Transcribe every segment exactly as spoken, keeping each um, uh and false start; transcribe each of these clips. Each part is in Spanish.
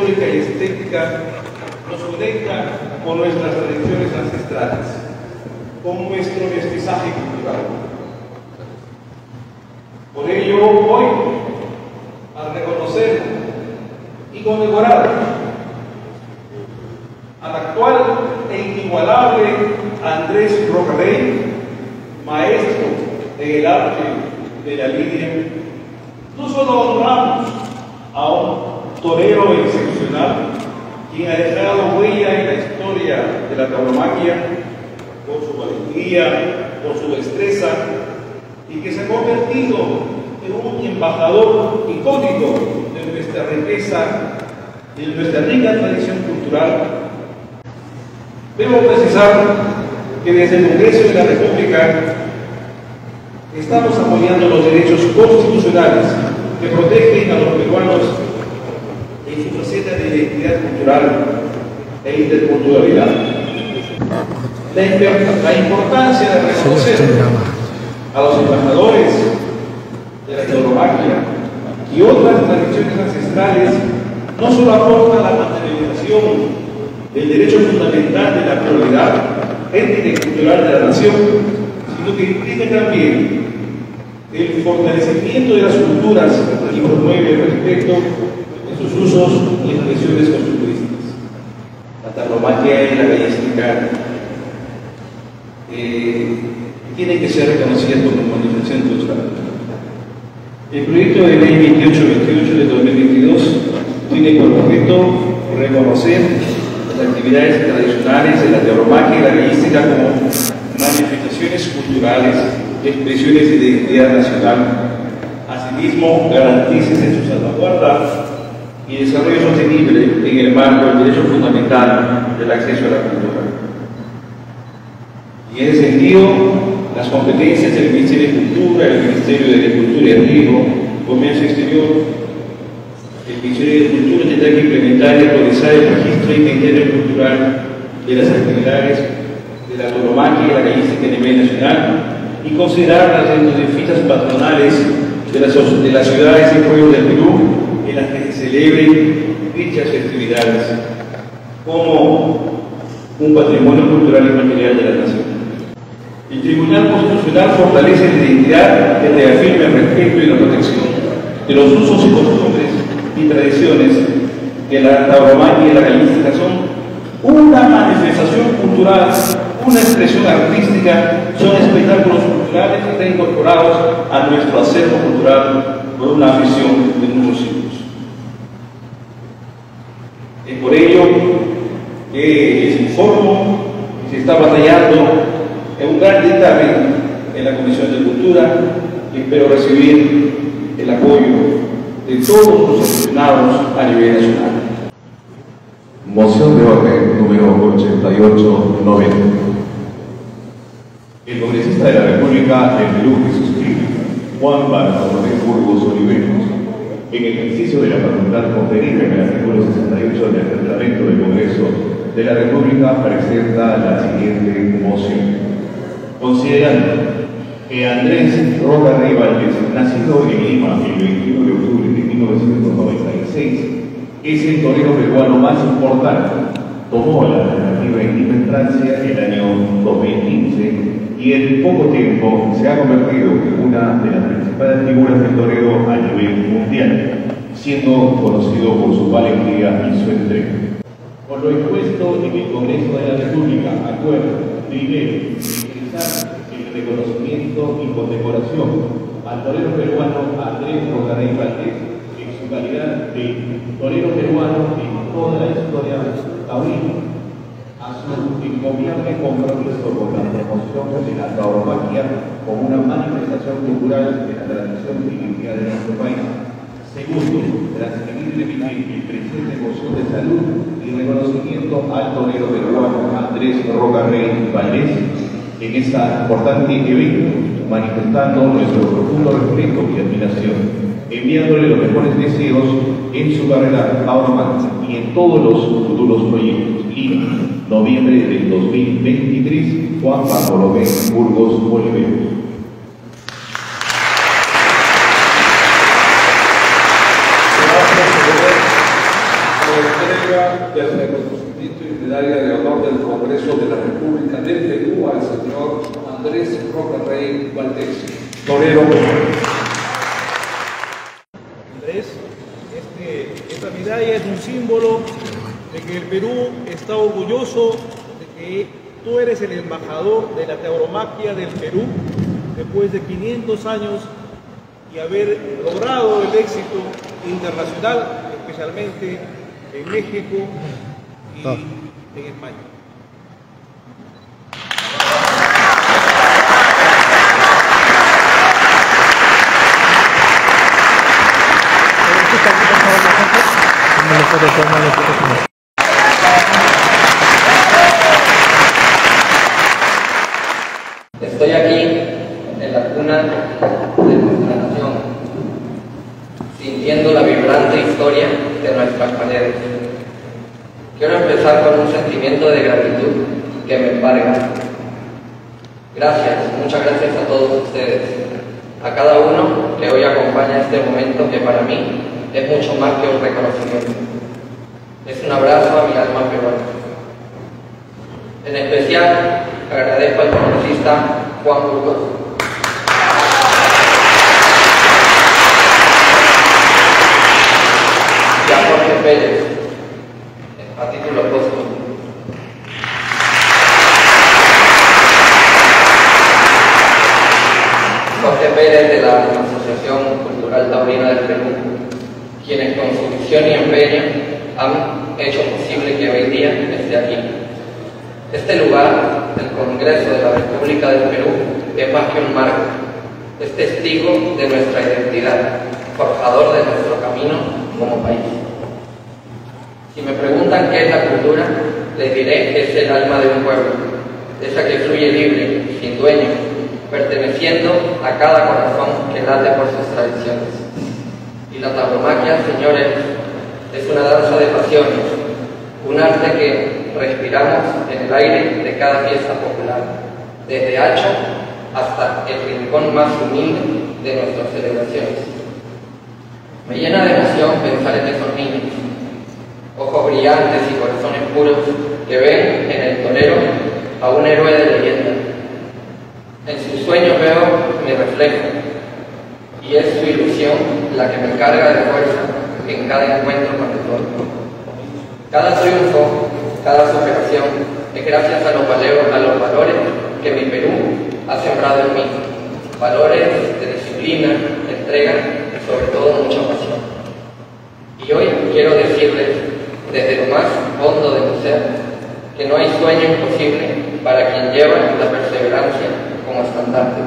histórica y estética nos conecta con nuestras tradiciones ancestrales, con nuestro mestizaje cultural. Por ello, hoy, al reconocer y conmemorar al actual e inigualable Andrés Roca Rey, maestro en el arte de la lidia, no solo honramos a un torero excepcional, quien ha dejado huella en la historia de la tauromaquia por su valentía, por su destreza, y que se ha convertido en un embajador icónico de nuestra riqueza y de nuestra rica tradición cultural. Debo precisar que desde el Congreso de la República estamos apoyando los derechos constitucionales que protegen a los peruanos en su faceta de identidad cultural e interculturalidad. La, la importancia de reconocer a los embajadores de la tauromaquia y otras tradiciones ancestrales no solo aporta la materialización del derecho fundamental de la pluralidad étnica y cultural de la nación, sino que implica también el fortalecimiento de las culturas y promueve el respeto de sus usos y expresiones costumbrísticas. La tauromaquia y la gallística eh, tienen que ser reconocidas como manifestación cultural. El proyecto de ley veintiocho veintiocho de dos mil veintidós tiene por objeto reconocer las actividades tradicionales de la tauromaquia y la gallística como manifestaciones culturales, expresiones de identidad nacional. Asimismo, garantícese su salvaguarda y desarrollo sostenible en el marco del derecho fundamental del acceso a la cultura. Y en ese sentido, las competencias del Ministerio de Cultura, el Ministerio de Agricultura y Riego, Comercio Exterior, el Ministerio de Cultura tendrá que implementar y actualizar el registro de inventario cultural de las actividades de la tauromaquia y la gallística a nivel nacional y considerarlas dentro de fiestas patronales de las, de las ciudades y pueblos del Perú en las que se celebren dichas festividades como un patrimonio cultural y material de la nación. El Tribunal Constitucional fortalece la identidad que reafirma el respeto y la protección de los usos y costumbres y tradiciones que la tauromaquia y la gallística son una manifestación cultural, una expresión artística, son espectáculos culturales que están incorporados a nuestro acervo cultural por una visión de muchos siglos. Es por ello que les informo que se está batallando en un gran dictamen en la Comisión de Cultura y espero recibir el apoyo de todos los aficionados a nivel nacional. Moción de orden número ochenta y ocho noventa. El congresista de la República del Perú que suscribe, Juan Bartolomé Burgos Oliveros, en ejercicio de la facultad conferida en el artículo sesenta y ocho del reglamento del Congreso de la República, presenta la siguiente moción. Considerando que Andrés Roca Rey Valdés, nacido en Lima el veintiuno de octubre de mil novecientos noventa y seis, es el torero peruano más importante, tomó la relativa independencia en el año dos mil quince y en poco tiempo se ha convertido en una de las principales figuras del torero a nivel mundial, siendo conocido por su valentía y su entrega. Por lo expuesto en el Congreso de la República, acuerdo, primero, el reconocimiento y condecoración al torero peruano Andrés Roca Rey Valdés en su calidad de torero peruano en toda la historia taurina, a su encomiable compromiso con la promoción de la tauromaquia como una manifestación cultural de la tradición y identidad de nuestro país. Segundo, transmitir el presente moción de salud y reconocimiento al torero peruano Andrés Roca Rey Valdés en este importante evento, manifestando nuestro profundo respeto y admiración, enviándole los mejores deseos en su carrera tauromáquica y en todos los futuros proyectos. Lima, noviembre del dos mil veintitrés, Juan Bartolomé Burgos Oliveros. Se va a proceder por el el reconocimiento y medalla de honor del Congreso de la República del Perú al señor Andrés Roca Rey Valdés, torero. Andrés, este, esta medalla es un símbolo de que el Perú está orgulloso de que tú eres el embajador de la tauromaquia del Perú después de quinientos años y haber logrado el éxito internacional, especialmente en México y en España. Estoy aquí en la cuna de nuestra nación, sintiendo la vibrante historia de nuestras paredes. Quiero empezar con un sentimiento de gratitud que me embarga. Gracias, muchas gracias a todos ustedes, a cada uno que hoy acompaña este momento que para mí es mucho más que un reconocimiento. Es un abrazo a mi alma peruana. En especial, agradezco al congresista Juan Burgos, y a Jorge Pérez, a título póstumo. Jorge Pérez de la Asociación Cultural Taurina del Perú, quienes con su visión y empeño han hecho posible que hoy día esté aquí. Este lugar, el Congreso de la República del Perú, es más que un marco, es testigo de nuestra identidad, forjador de nuestro camino como país. Si me preguntan qué es la cultura, les diré que es el alma de un pueblo, esa que fluye libre, sin dueño, perteneciendo a cada corazón que late por sus tradiciones. Y la tauromaquia, señores, es una danza de pasiones, un arte que respiramos en el aire de cada fiesta popular, desde Hacho hasta el rincón más humilde de nuestras celebraciones. Me llena de emoción pensar en esos niños, ojos brillantes y corazones puros, que ven en el torero a un héroe de leyenda. En sus sueños veo mi reflejo, y es su ilusión la que me carga de fuerza en cada encuentro con el toro. Cada triunfo, cada superación, es gracias a los, valores, a los valores que mi Perú ha sembrado en mí. Valores de disciplina, de entrega y sobre todo mucha pasión. Y hoy quiero decirles, desde lo más hondo de mi ser, que no hay sueño imposible para quien lleva la perseverancia como estandarte.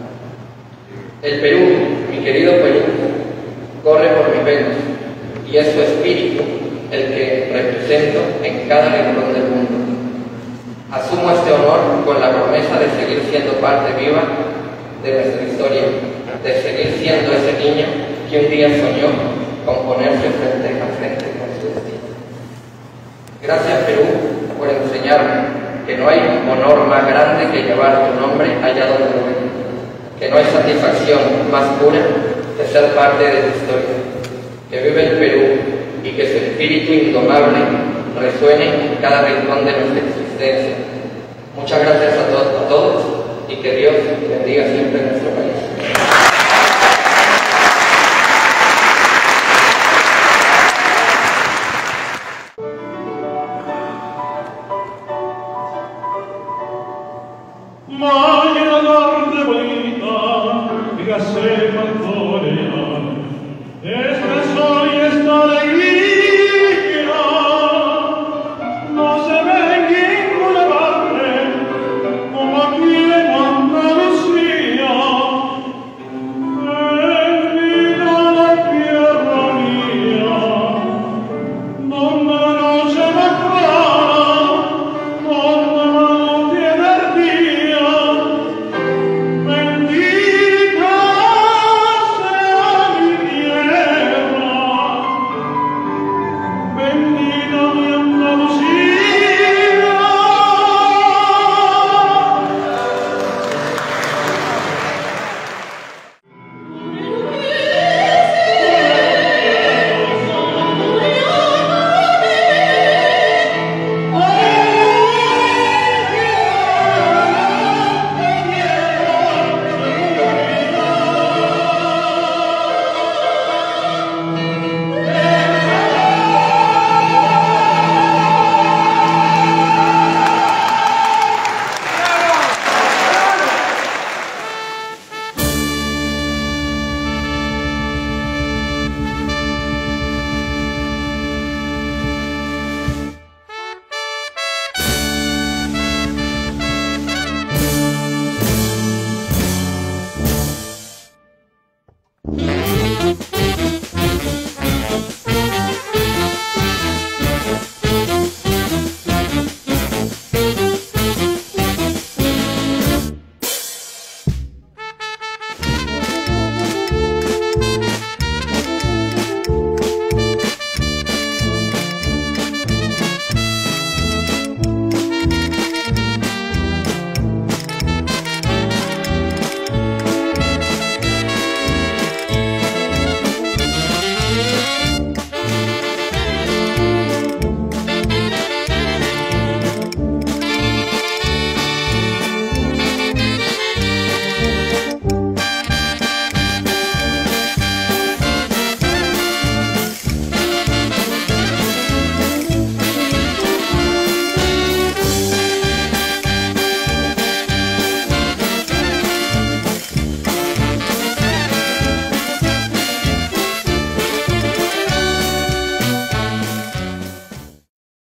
El Perú, mi querido Perú, corre por mis venas y es su espíritu el que represento en cada rincón del mundo. Asumo este honor con la promesa de seguir siendo parte viva de nuestra historia, de seguir siendo ese niño que un día soñó con ponerse frente a frente con su destino. Gracias, Perú, por enseñarme que no hay honor más grande que llevar tu nombre allá donde lo ven, que no hay satisfacción más pura que ser parte de tu historia, que vive el Perú y que su espíritu indomable resuene en cada rincón de nuestra existencia. Muchas gracias a todos, a todos y que Dios bendiga siempre nuestra